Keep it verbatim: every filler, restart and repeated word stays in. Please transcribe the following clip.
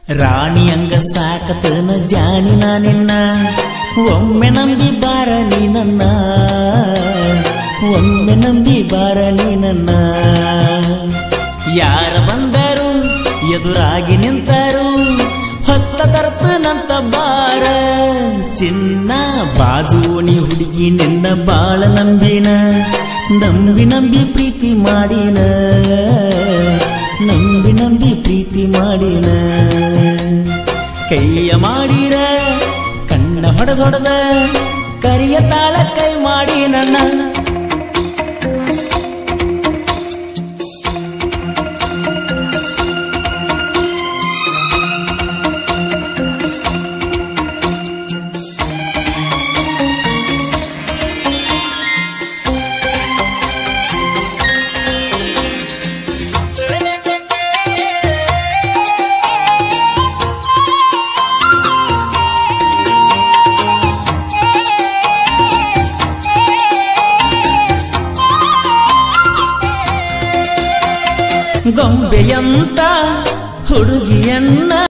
ರಾಣಿಯಂಗ ಸಾಕತನ ಜಾನಿನ ನಿನ್ನ ಒಮ್ಮೆ ನಂಬಿ ಬಾರ ನೀ ನನ್ನ ಒಮ್ಮೆ ನಂಬಿ ಬಾರ ನೀ ನನ್ನ ಯಾರ ಬಂದರು ಎದುರಾಗಿ ನಿಂತರು ಹೊತ್ತ ತರ್ತನಂತ ಬಾರ ಚಿನ್ನ ಬಾಜುನಿ ಹುಡುಗಿ ನಿನ್ನ ಬಾಳ ನಂಬಿನ ನಂಬಿ ನಂಬಿ ಪ್ರೀತಿ ಮಾಡಿನ ನಂಬಿ ನಂಬಿ ಪ್ರೀತಿ ಮಾಡಿನ ಕೈಯ ಮಾಡಿರ ಕಣ್ಣ ಹೊಡೆದೊಡೆದ ಕರಿಯ ತಾಳ ಕೈ ಮಾಡಿ ನನ್ನ ಗೊಂಬೆಯಂತ ಹುಡುಗಿಯನ್ನ